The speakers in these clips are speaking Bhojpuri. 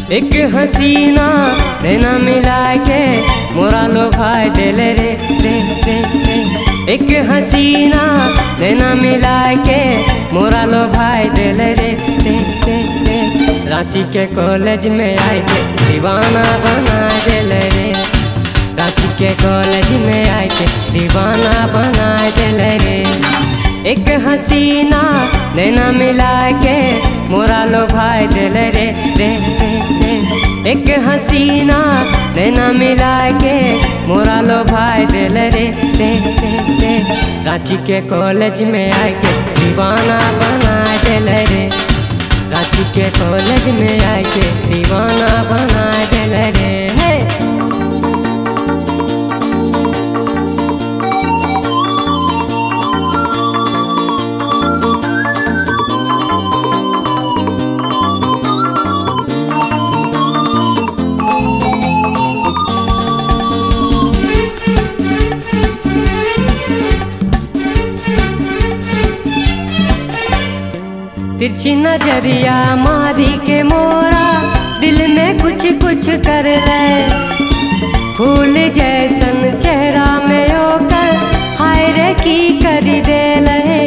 एक हसीना नैना मिला के मोरा लो भाई दिल रे रे रे रे। एक हसीना नैना मिला के मोरा लो भाई दिल रे रे रे रे। रांची के कॉलेज में आए के दीवाना बना दिल रे। रांची के कॉलेज में आए के दीवाना बना दिल रे। एक हसीना नैना मिला के मोरा लो भाई दिल रे रे रे रे। एक हसीना नैना मिला के मोरा लो भाई दिल रे रे रे रे। रांची के कॉलेज में आए के दीवाना बना दिल रे। रांची के कॉलेज में आए के दीवाना बना दिल रे। तिरछी नजरिया मारी के मोरा दिल में कुछ कुछ कर ले। फूल जैसन चेहरा में होकर हाय रे की कर दे ले।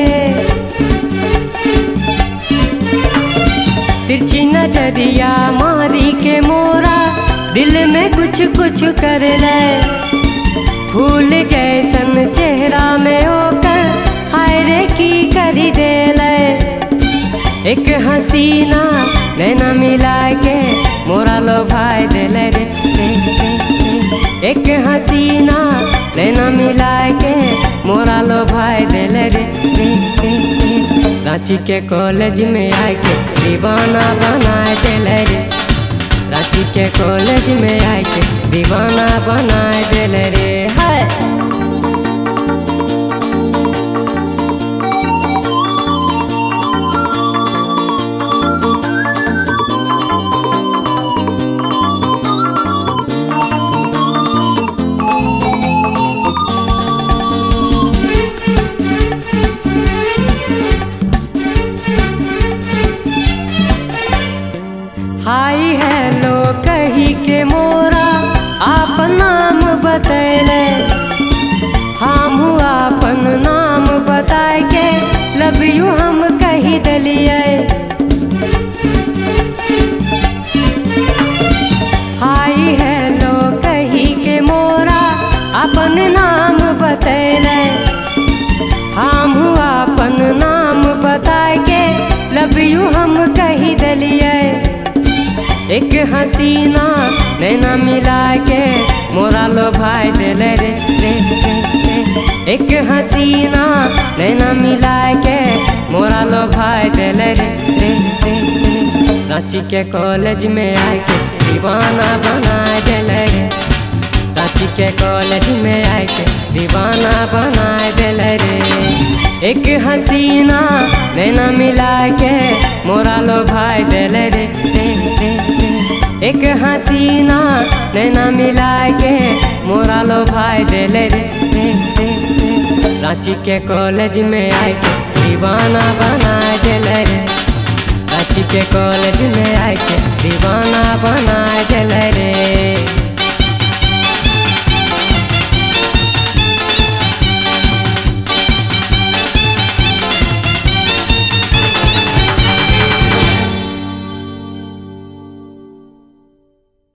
तिरछी नजरिया मारी के मोरा दिल में कुछ कुछ कर ले। फूल जैसन चेहरा में होकर हाय रे की कर दे ले। एक हसीना नैना मिला के मोरा लो भाई दिल रे रे रे। एक हसीना नैना मिला के मोरा लो भाई दिल रे रे रे रे। रांची के कॉलेज में आए के दीवाना बना दिल रे। रांची के कॉलेज में आए के दीवाना बना दिल रे। हाय हाय हेलो कही के मोरा आप नाम बतैले। हम आपन नाम बताए के लव यू हम कही दलिए। हाय हेलो कही के मोरा अपन नाम बतैले। हम आपन नाम बताए के लव यू हम कही दलिए। एक हसीना नैना मिला के मोरा लो भाई दिल रे रे रे रे। एक हसीना नैना मिला के मोरा लो भाई दिल रे रे रे रे। रांची के कॉलेज में आए के दीवाना बना दिल रे। रांची के कॉलेज में आए के दीवाना बना दिल रे। एक हसीना नैना मिला के मोरा लो भाई दिल रे रे रे रे। एक हसीना नैना मिला के मोरा लो भाई दिल रे रे रे रे। रांची के कॉलेज में आए के दीवाना बना दिल रे। रांची के कॉलेज में आए के दीवाना बना दिल रे।